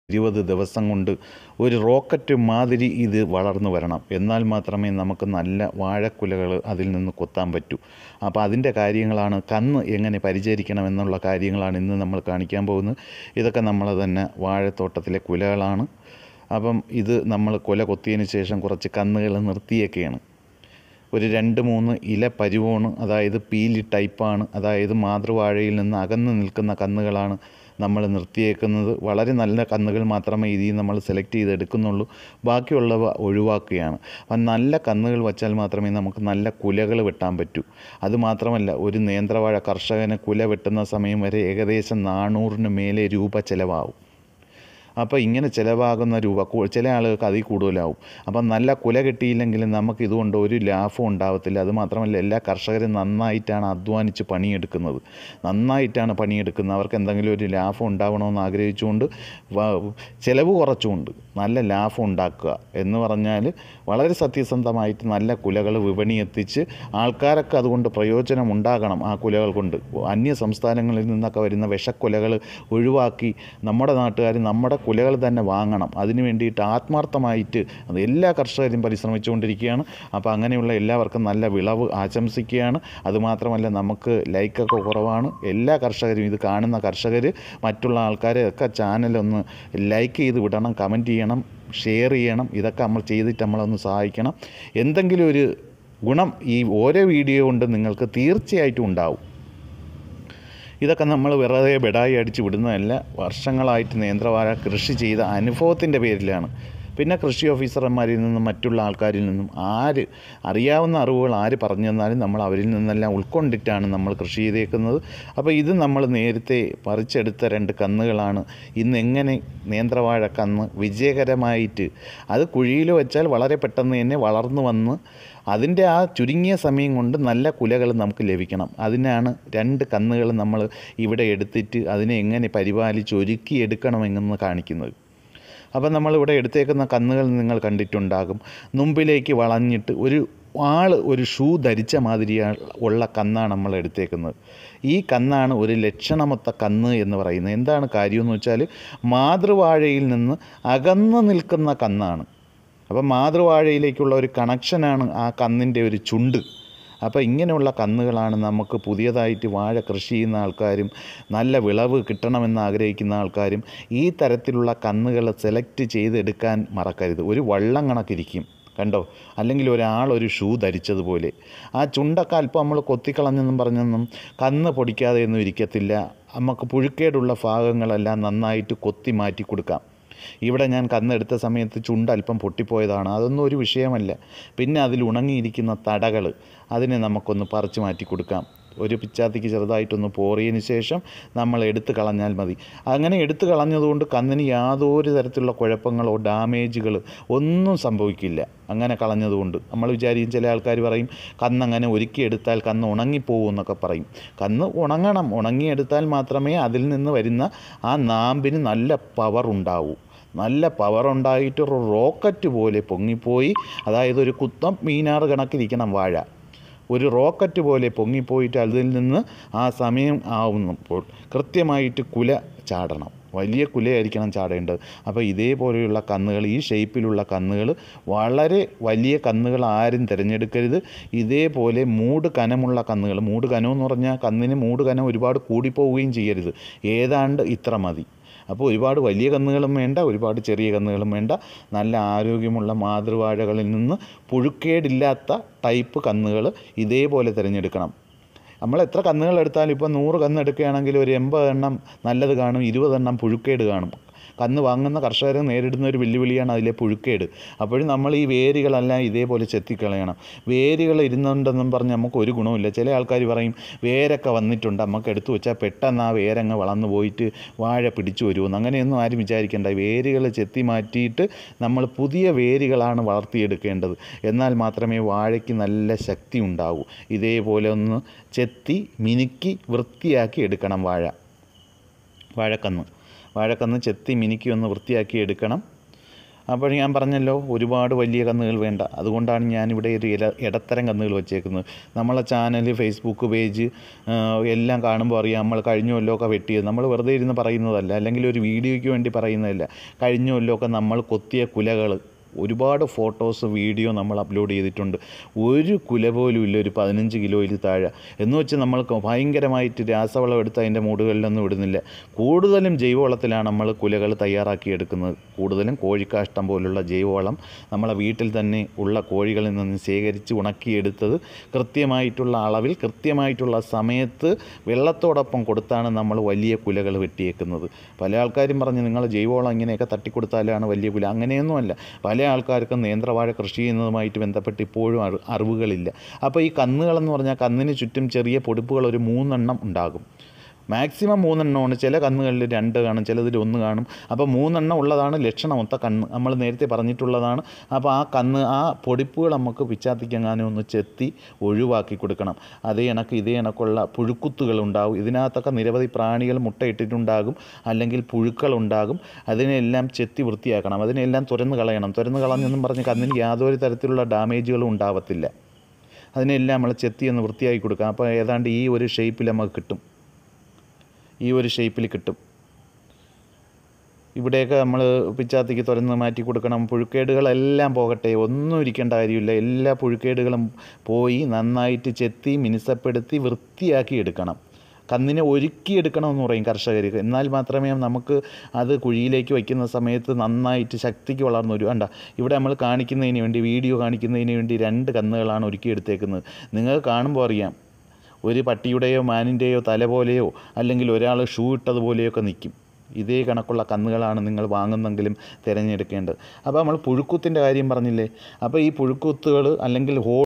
20 ദിവസം കൊണ്ട് ഒരു റോക്കറ്റ് മാതിരി ഇത് വളർന്നു വരണം. എന്നാൽ മാത്രമേ നമുക്ക് നല്ല വാഴക്കുലകൾ അതിൽ നിന്ന് കൊത്താൻ പറ്റൂ. അപ്പോൾ അതിൻ്റെ കാര്യങ്ങളാണ്, കന്ന് എങ്ങനെ പരിചരിക്കണം എന്നുള്ള കാര്യങ്ങളാണ് ഇന്ന് നമ്മൾ കാണിക്കാൻ പോകുന്നത്. ഇതൊക്കെ നമ്മൾ തന്നെ വാഴത്തോട്ടത്തിലെ കുലകളാണ്. അപ്പം ഇത് നമ്മൾ കുല കൊത്തിയതിന് ശേഷം കുറച്ച് കന്നുകൾ നിർത്തിയൊക്കെയാണ്. ഒരു 2-3 ഇല പരുവമാണ്, അതായത് പീലി ടൈപ്പാണ്. അതായത് മാതൃവാഴയിൽ നിന്ന് അകന്ന് നിൽക്കുന്ന കന്നുകളാണ് നമ്മൾ നിർത്തിയേക്കുന്നത്. വളരെ നല്ല കന്നുകൾ മാത്രമേ ഇതിൽ നമ്മൾ സെലക്ട് ചെയ്തെടുക്കുന്നുള്ളൂ. ബാക്കിയുള്ളവ ഒഴിവാക്കുകയാണ്. അപ്പം നല്ല കന്നുകൾ വച്ചാൽ മാത്രമേ നമുക്ക് നല്ല കുലകൾ വെട്ടാൻ പറ്റൂ. അതുമാത്രമല്ല, ഒരു നേന്ത്രവാഴ കർഷകന് കുല വെട്ടുന്ന സമയം വരെ ഏകദേശം 400 മേലെ രൂപ ചിലവാകും. അപ്പോൾ ഇങ്ങനെ ചിലവാകുന്ന രൂപ ചില ആളുകൾക്ക് അതിൽ കൂടുതലാവും. അപ്പം നല്ല കുല കിട്ടിയില്ലെങ്കിൽ നമുക്ക് ഇതുകൊണ്ട് ഒരു ലാഭം ഉണ്ടാവത്തില്ല. അതുമാത്രമല്ല, എല്ലാ കർഷകരും നന്നായിട്ടാണ് അധ്വാനിച്ച് പണിയെടുക്കുന്നത്. അവർക്ക് എന്തെങ്കിലും ഒരു ലാഭം ഉണ്ടാവണമെന്ന് ആഗ്രഹിച്ചുകൊണ്ട് ചിലവ് കുറച്ചുകൊണ്ട് നല്ല ലാഭം ഉണ്ടാക്കുക എന്ന് പറഞ്ഞാൽ വളരെ സത്യസന്ധമായിട്ട് നല്ല കുലകൾ വിപണി എത്തിച്ച് ആൾക്കാരൊക്കെ അതുകൊണ്ട് പ്രയോജനം ഉണ്ടാകണം. ആ കുലകൾ കൊണ്ട് അന്യ സംസ്ഥാനങ്ങളിൽ നിന്നൊക്കെ വരുന്ന വിഷക്കുലകൾ ഒഴിവാക്കി നമ്മുടെ നാട്ടുകാർ നമ്മുടെ കുലകൾ തന്നെ വാങ്ങണം. അതിനു വേണ്ടിയിട്ട് ആത്മാർത്ഥമായിട്ട് എല്ലാ കർഷകരും പരിശ്രമിച്ചുകൊണ്ടിരിക്കുകയാണ്. അപ്പോൾ അങ്ങനെയുള്ള എല്ലാവർക്കും നല്ല വിളവ് ആശംസിക്കുകയാണ്. അതുമാത്രമല്ല, നമുക്ക് ലൈക്കൊക്കെ കുറവാണ്. എല്ലാ കർഷകരും, ഇത് കാണുന്ന കർഷകർ മറ്റുള്ള ആൾക്കാരെയൊക്കെ ചാനലൊന്ന് ലൈക്ക് ചെയ്ത് വിടണം, കമൻറ്റ് ചെയ്യണം, ഷെയർ ചെയ്യണം. ഇതൊക്കെ നമ്മൾ ചെയ്തിട്ട് നമ്മളൊന്ന് സഹായിക്കണം. എന്തെങ്കിലും ഒരു ഗുണം ഈ ഓരോ വീഡിയോ കൊണ്ട് നിങ്ങൾക്ക് തീർച്ചയായിട്ടും ഉണ്ടാവും. ഇതൊക്കെ നമ്മൾ വെറുതെ ബെഡായി അടിച്ച് വിടുന്നതല്ല. വർഷങ്ങളായിട്ട് നേന്ത്രവാഴ കൃഷി ചെയ്ത അനുഭവത്തിൻ്റെ പേരിലാണ്. പിന്നെ കൃഷി ഓഫീസർമാരിൽ നിന്നും മറ്റുള്ള ആൾക്കാരിൽ നിന്നും അറിയാവുന്ന അറിവുകൾ പറഞ്ഞു തന്നാലും നമ്മൾ അവരിൽ നിന്നെല്ലാം ഉൾക്കൊണ്ടിട്ടാണ് നമ്മൾ കൃഷി ചെയ്തേക്കുന്നത്. അപ്പോൾ ഇത് നമ്മൾ നേരത്തെ പറിച്ചെടുത്ത 2 കന്നുകളാണ്. ഇന്ന് എങ്ങനെ നേന്ത്രവാഴ കന്ന് വിജയകരമായിട്ട് അത് കുഴിയിൽ വെച്ചാൽ വളരെ പെട്ടെന്ന് തന്നെ വളർന്നു വന്ന് അതിൻ്റെ ആ ചുരുങ്ങിയ സമയം കൊണ്ട് നല്ല കുലകൾ നമുക്ക് ലഭിക്കണം. അതിനാണ് 2 കന്നുകൾ നമ്മൾ ഇവിടെ എടുത്തിട്ട് അതിനെ എങ്ങനെ പരിപാലിച്ച് ഒരുക്കിയെടുക്കണമെന്ന് കാണിക്കുന്നത്. അപ്പം നമ്മളിവിടെ എടുത്തേക്കുന്ന കന്നുകൾ നിങ്ങൾ കണ്ടിട്ടുണ്ടാകും. മുമ്പിലേക്ക് വളഞ്ഞിട്ട് ഒരു ഷൂ ധരിച്ച മാതിരി ഉള്ള കന്നാണ് നമ്മൾ എടുത്തേക്കുന്നത്. ഈ കന്നാണ് ഒരു ലക്ഷണമൊത്ത കന്ന് എന്ന് പറയുന്നത്. എന്താണ് കാര്യമെന്ന് വെച്ചാൽ, മാതൃവാഴയിൽ നിന്ന് അകന്നു നിൽക്കുന്ന കന്നാണ്. അപ്പം മാതൃവാഴയിലേക്കുള്ള ഒരു കണക്ഷനാണ് ആ കന്നിൻ്റെ ഒരു ചുണ്ട്. അപ്പോൾ ഇങ്ങനെയുള്ള കന്നുകളാണ് നമുക്ക് പുതിയതായിട്ട് വാഴ കൃഷി ചെയ്യുന്ന ആൾക്കാരും നല്ല വിളവ് കിട്ടണമെന്ന് ആഗ്രഹിക്കുന്ന ആൾക്കാരും ഈ തരത്തിലുള്ള കന്നുകൾ സെലക്ട് ചെയ്തെടുക്കാൻ മറക്കരുത്. ഒരു വള്ളം കണക്കിരിക്കും, കണ്ടോ? അല്ലെങ്കിൽ ഒരു ഷൂ ധരിച്ചതുപോലെ. ആ ചുണ്ടൊക്കെ അല്പം നമ്മൾ കൊത്തിക്കളഞ്ഞെന്നും പറഞ്ഞൊന്നും കന്ന് പൊടിക്കാതെയൊന്നും ഇരിക്കത്തില്ല. നമുക്ക് പുഴുക്കേടുള്ള ഭാഗങ്ങളെല്ലാം നന്നായിട്ട് കൊത്തി മാറ്റി കൊടുക്കാം. ഇവിടെ ഞാൻ കന്നെടുത്ത സമയത്ത് ചുണ്ട് അല്പം പൊട്ടിപ്പോയതാണ്. അതൊന്നും ഒരു വിഷയമല്ല. പിന്നെ അതിൽ ഉണങ്ങിയിരിക്കുന്ന തടകൾ അതിനെ നമുക്കൊന്ന് പറിച്ചു മാറ്റി കൊടുക്കാം. ഒരു പിച്ചാത്തിക്ക് ചെറുതായിട്ടൊന്ന് പോറിയതിന് ശേഷം നമ്മൾ എടുത്ത് കളഞ്ഞാൽ മതി. അങ്ങനെ എടുത്ത് കളഞ്ഞതുകൊണ്ട് കന്നിന് യാതൊരു തരത്തിലുള്ള കുഴപ്പങ്ങളോ ഡാമേജുകൾ ഒന്നും സംഭവിക്കില്ല. അങ്ങനെ കളഞ്ഞതുകൊണ്ട് നമ്മൾ വിചാരിക്കും, ചില ആൾക്കാർ പറയും കന്നങ്ങനെ ഒരുക്കിയെടുത്താൽ കന്ന് ഉണങ്ങിപ്പോകും എന്നൊക്കെ പറയും. കന്ന് ഉണങ്ങണം. ഉണങ്ങിയെടുത്താൽ മാത്രമേ അതിൽ നിന്ന് വരുന്ന ആ നാമ്പിന് നല്ല പവർ ഉണ്ടാവൂ. നല്ല പവറുണ്ടായിട്ട് ഒരു റോക്കറ്റ് പോലെ പൊങ്ങിപ്പോയി, അതായത് ഒരു കുത്തം മീനാറ് കണക്കിരിക്കണം വാഴ. ഒരു റോക്കറ്റ് പോലെ പൊങ്ങിപ്പോയിട്ട് അതിൽ നിന്ന് ആ സമയം ആവുന്നപ്പോൾ കൃത്യമായിട്ട് കുല ചാടണം. വലിയ കുലയായിരിക്കണം ചാടേണ്ടത്. അപ്പോൾ ഇതേപോലെയുള്ള കന്നുകൾ, ഈ ഷേപ്പിലുള്ള കന്നുകൾ, വളരെ വലിയ കന്നുകൾ ആരും തിരഞ്ഞെടുക്കരുത്. ഇതേപോലെ മൂട് കനമുള്ള കന്നുകൾ, മൂട് കനമെന്ന് പറഞ്ഞാൽ കന്നിന് മൂട് കനം ഒരുപാട് കൂടിപ്പോവുകയും ചെയ്യരുത്. ഏതാണ്ട് ഇത്ര മതി. അപ്പോൾ ഒരുപാട് വലിയ കന്നുകളും വേണ്ട, ഒരുപാട് ചെറിയ കന്നുകളും വേണ്ട. നല്ല ആരോഗ്യമുള്ള മാതൃവാഴകളിൽ നിന്ന് പുഴുക്കേടില്ലാത്ത ടൈപ്പ് കന്നുകൾ ഇതേപോലെ തിരഞ്ഞെടുക്കണം. നമ്മൾ എത്ര കന്നുകൾ എടുത്താലും ഇപ്പോൾ 100 കന്ന് എടുക്കുകയാണെങ്കിൽ ഒരു 80 എണ്ണം നല്ലത് കാണും, 20 എണ്ണം പുഴുക്കേട് കാണും. കന്ന് വാങ്ങുന്ന കർഷകർ നേരിടുന്ന ഒരു വെല്ലുവിളിയാണ് അതിലെ പുഴുക്കേട്. അപ്പോഴും നമ്മൾ ഈ വേരുകളെല്ലാം ഇതേപോലെ ചെത്തിക്കളയണം. വേരുകൾ ഇരുന്നുണ്ടെന്നും പറഞ്ഞ് നമുക്ക് ഒരു ഗുണമില്ല. ചില ആൾക്കാർ പറയും വേരൊക്കെ വന്നിട്ടുണ്ട്, നമുക്ക് എടുത്തു വെച്ചാൽ പെട്ടെന്ന് ആ വേരങ്ങ് വളർന്നു പോയിട്ട് വാഴ പിടിച്ചു വരുമെന്ന്. അങ്ങനെയൊന്നും ആരും വിചാരിക്കേണ്ട. വേരുകൾ ചെത്തി മാറ്റിയിട്ട് നമ്മൾ പുതിയ വേരുകളാണ് വളർത്തിയെടുക്കേണ്ടത്. എന്നാൽ മാത്രമേ വാഴയ്ക്ക് നല്ല ശക്തി ഉണ്ടാകൂ. ഇതേപോലെ ഒന്ന് ചെത്തി മിനുക്കി വൃത്തിയാക്കി എടുക്കണം വാഴക്കന്ന് ചെത്തി മിനുക്കി ഒന്ന് വൃത്തിയാക്കി എടുക്കണം. അപ്പോൾ ഞാൻ പറഞ്ഞല്ലോ ഒരുപാട് വലിയ കന്നുകൾ വേണ്ട. അതുകൊണ്ടാണ് ഞാനിവിടെ ഒരു ഇടത്തരം കന്നുകൾ വെച്ചേക്കുന്നത്. നമ്മളെ ചാനൽ, ഫേസ്ബുക്ക് പേജ് എല്ലാം കാണുമ്പോൾ അറിയാം നമ്മൾ കഴിഞ്ഞ കൊല്ലമൊക്കെ വെട്ടിയത്. നമ്മൾ വെറുതെ ഇരുന്ന് പറയുന്നതല്ല, അല്ലെങ്കിൽ ഒരു വീഡിയോയ്ക്ക് വേണ്ടി പറയുന്നതല്ല. കഴിഞ്ഞ കൊല്ലമൊക്കെ നമ്മൾ കൊത്തിയ കുലകൾ ഒരുപാട് ഫോട്ടോസ്, വീഡിയോ നമ്മൾ അപ്ലോഡ് ചെയ്തിട്ടുണ്ട്. ഒരു കുല പോലും ഇല്ല ഒരു 15 കിലോയിൽ താഴെ. എന്ന് വെച്ച് നമ്മൾക്ക് ഭയങ്കരമായിട്ട് രാസവളം എടുത്ത് അതിൻ്റെ മൂടുകളിലൊന്നും ഇടുന്നില്ല. കൂടുതലും ജൈവവളത്തിലാണ് നമ്മൾ കുലകൾ തയ്യാറാക്കിയെടുക്കുന്നത്. കൂടുതലും കോഴിക്കാഷ്ടം പോലുള്ള ജൈവവളം നമ്മളെ വീട്ടിൽ തന്നെ ഉള്ള കോഴികളിൽ നിന്ന് ശേഖരിച്ച് ഉണക്കിയെടുത്തത് കൃത്യമായിട്ടുള്ള അളവിൽ, കൃത്യമായിട്ടുള്ള സമയത്ത് വെള്ളത്തോടൊപ്പം കൊടുത്താണ് നമ്മൾ വലിയ കുലകൾ വെട്ടിയേക്കുന്നത്. പല ആൾക്കാരും പറഞ്ഞ് നിങ്ങൾ ജൈവവളം ഇങ്ങനെയൊക്കെ തട്ടിക്കൊടുത്താലാണ് വലിയ കുല. അങ്ങനെയൊന്നുമല്ല. പല ആൾക്കാർക്കും നേന്ത്രവാഴ കൃഷി ചെയ്യുന്നതുമായിട്ട് ബന്ധപ്പെട്ട് ഇപ്പോഴും അറിവുകളില്ല. അപ്പോൾ ഈ കന്നുകളെന്ന് പറഞ്ഞാൽ കന്നിന് ചുറ്റും ചെറിയ പൊടിപ്പുകൾ ഒരു 3 എണ്ണം ഉണ്ടാകും. മാക്സിമം 3 എണ്ണമാണ്. ചില കന്നുകളിൽ 2 കാണും, ചിലതിൽ 1 കാണും. അപ്പോൾ 3 എണ്ണം ഉള്ളതാണ് ലക്ഷണമൊത്ത കന്ന്. നമ്മൾ നേരത്തെ പറഞ്ഞിട്ടുള്ളതാണ്. അപ്പോൾ ആ പൊടിപ്പുകൾ നമുക്ക് പിച്ചാത്തിക്കെങ്ങാനും ഒന്ന് ചെത്തി ഒഴിവാക്കി കൊടുക്കണം. ഇതേ കണക്കുള്ള പുഴുക്കുത്തുകളുണ്ടാവും. ഇതിനകത്തൊക്കെ നിരവധി പ്രാണികൾ മുട്ടയിട്ടിട്ടുണ്ടാകും, അല്ലെങ്കിൽ പുഴുക്കളുണ്ടാകും. അതിനെല്ലാം ചെത്തി വൃത്തിയാക്കണം. അതിനെല്ലാം തുരന്ന് കളയണം. തുരന്ന് കളഞ്ഞെന്നും പറഞ്ഞ് കന്നിന് യാതൊരു തരത്തിലുള്ള ഡാമേജുകളും ഉണ്ടാവത്തില്ല. അതിനെല്ലാം നമ്മൾ ചെത്തി ഒന്ന് വൃത്തിയാക്കി കൊടുക്കാം. അപ്പോൾ ഏതാണ്ട് ഈ ഒരു ഷേപ്പിൽ നമുക്ക് കിട്ടും. ഈ ഒരു ഷേപ്പിൽ കിട്ടും. ഇവിടെയൊക്കെ നമ്മൾ പിച്ചാത്തിക്ക് തുരന്ന് മാറ്റി കൊടുക്കണം. പുഴുക്കേടുകളെല്ലാം പോകട്ടെ, ഒന്നും ഇരിക്കേണ്ട കാര്യമില്ല. എല്ലാ പുഴുക്കേടുകളും പോയി നന്നായിട്ട് ചെത്തി മിനുസപ്പെടുത്തി വൃത്തിയാക്കി എടുക്കണം. കന്നിനെ ഒരുക്കിയെടുക്കണമെന്ന് പറയും കർഷകർ. എന്നാൽ മാത്രമേ നമുക്ക് അത് കുഴിയിലേക്ക് വയ്ക്കുന്ന സമയത്ത് നന്നായിട്ട് ശക്തിക്ക് വളർന്നു വരും. കണ്ട, ഇവിടെ നമ്മൾ കാണിക്കുന്നതിന് വേണ്ടി, വീഡിയോ കാണിക്കുന്നതിന് വേണ്ടി 2 കന്നുകളാണ് ഒരുക്കിയെടുത്തേക്കുന്നത്. നിങ്ങൾക്ക് കാണുമ്പോൾ അറിയാം, ഒരു പട്ടിയുടെയോ മാനിൻ്റെയോ തല പോലെയോ അല്ലെങ്കിൽ ഒരാൾ ഷൂ ഇട്ടതുപോലെയൊക്കെ നിൽക്കും. ഇതേ കണക്കുള്ള കന്നുകളാണ് നിങ്ങൾ വാങ്ങുന്നെങ്കിലും തിരഞ്ഞെടുക്കേണ്ടത്. അപ്പോൾ നമ്മൾ പുഴുക്കുത്തിൻ്റെ കാര്യം പറഞ്ഞില്ലേ. അപ്പോൾ ഈ പുഴുക്കുത്തുകൾ അല്ലെങ്കിൽ